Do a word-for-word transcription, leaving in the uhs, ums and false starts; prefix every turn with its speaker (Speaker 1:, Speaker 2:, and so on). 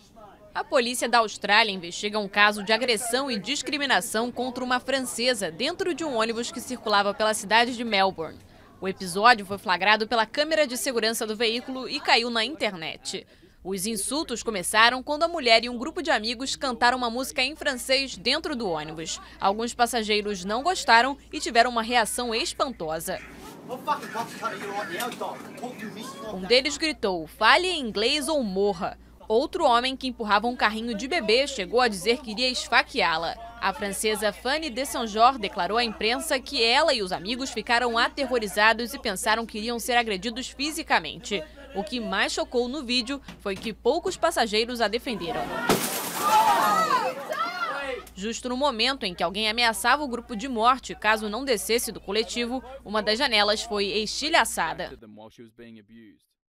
Speaker 1: A polícia da Austrália investiga um caso de agressão e discriminação contra uma francesa dentro de um ônibus que circulava pela cidade de Melbourne. O episódio foi flagrado pela câmera de segurança do veículo e caiu na internet. Os insultos começaram quando a mulher e um grupo de amigos cantaram uma música em francês dentro do ônibus. Alguns passageiros não gostaram e tiveram uma reação espantosa. Um deles gritou: "Fale em inglês ou morra". Outro homem que empurrava um carrinho de bebê chegou a dizer que iria esfaqueá-la. A francesa Fanny de Saint-Georges declarou à imprensa que ela e os amigos ficaram aterrorizados e pensaram que iriam ser agredidos fisicamente. O que mais chocou no vídeo foi que poucos passageiros a defenderam. Justo no momento em que alguém ameaçava o grupo de morte caso não descesse do coletivo, uma das janelas foi estilhaçada.